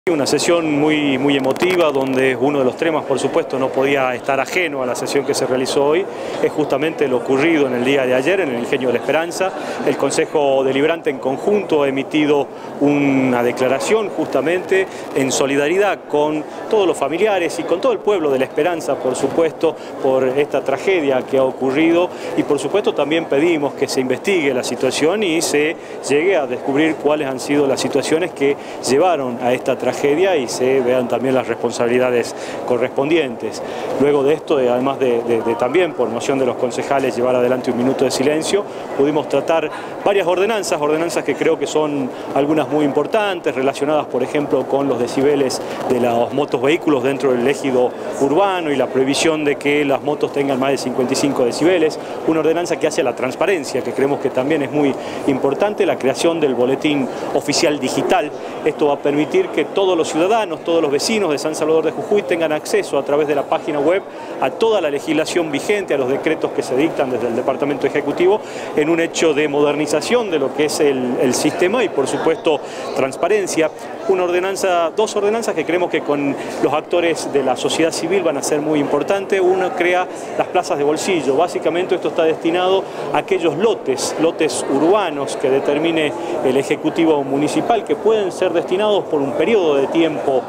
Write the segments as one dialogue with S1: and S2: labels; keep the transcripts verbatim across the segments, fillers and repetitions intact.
S1: Una sesión muy, muy emotiva, donde uno de los temas, por supuesto, no podía estar ajeno a la sesión que se realizó hoy, es justamente lo ocurrido en el día de ayer en el Ingenio de la Esperanza. El Consejo Deliberante en conjunto ha emitido una declaración justamente en solidaridad con todos los familiares y con todo el pueblo de la Esperanza, por supuesto, por esta tragedia que ha ocurrido, y por supuesto también pedimos que se investigue la situación y se llegue a descubrir cuáles han sido las situaciones que llevaron a esta tragedia y se vean también las responsabilidades correspondientes. Luego de esto, además de, de, de también por moción de los concejales llevar adelante un minuto de silencio, pudimos tratar varias ordenanzas, ordenanzas que creo que son algunas muy importantes, relacionadas por ejemplo con los decibeles de los motos vehículos dentro del ejido urbano y la prohibición de que las motos tengan más de cincuenta y cinco decibeles, una ordenanza que hace a la transparencia, que creemos que también es muy importante, la creación del boletín oficial digital. Esto va a permitir que todos los ciudadanos, todos los vecinos de San Salvador de Jujuy tengan acceso a través de la página web a toda la legislación vigente, a los decretos que se dictan desde el Departamento Ejecutivo, en un hecho de modernización de lo que es el, el sistema y por supuesto transparencia. Una ordenanza, dos ordenanzas que creemos que con los actores de la sociedad civil van a ser muy importantes. Uno crea las plazas de bolsillo. Básicamente esto está destinado a aquellos lotes, lotes urbanos que determine el Ejecutivo Municipal, que pueden ser destinados por un periodo de tiempo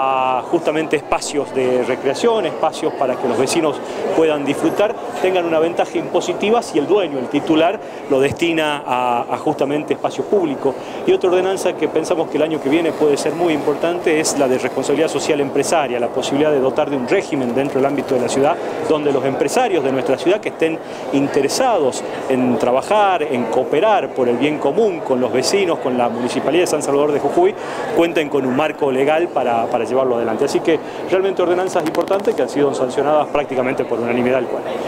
S1: a justamente espacios de recreación, espacios para que los vecinos puedan disfrutar, tengan una ventaja impositiva si el dueño, el titular, lo destina a, a justamente espacio público. Y otra ordenanza que pensamos que el año que viene puede ser muy importante es la de responsabilidad social empresaria, la posibilidad de dotar de un régimen dentro del ámbito de la ciudad, donde los empresarios de nuestra ciudad que estén interesados en trabajar, en cooperar por el bien común con los vecinos, con la Municipalidad de San Salvador de Jujuy, cuenten con un marco legal para, para llevarlo adelante. Así que realmente ordenanzas importantes que han sido sancionadas prácticamente por unanimidad del cual.